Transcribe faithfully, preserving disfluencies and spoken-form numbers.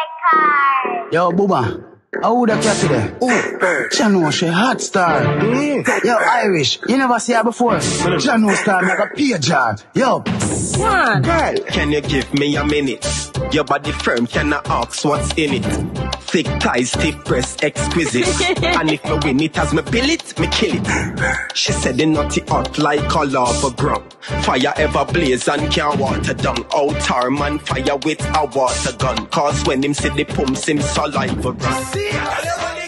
record. Yo, Booba. How would I catch you there? Oh, Jano, she hot star. Mm. Yo, Irish, you never see her before. Jano star, like a peer jar. Yo, one girl, can you give me a minute? Your body firm, can I ask what's in it? Thick thighs, stiff breast, exquisite. And if I win it as me bill it, me kill it. She said the nutty hot like a lava ground. Fire ever blaze and can't water down. Out her man fire with a water gun. Cause when him see the pumps, him saliva run.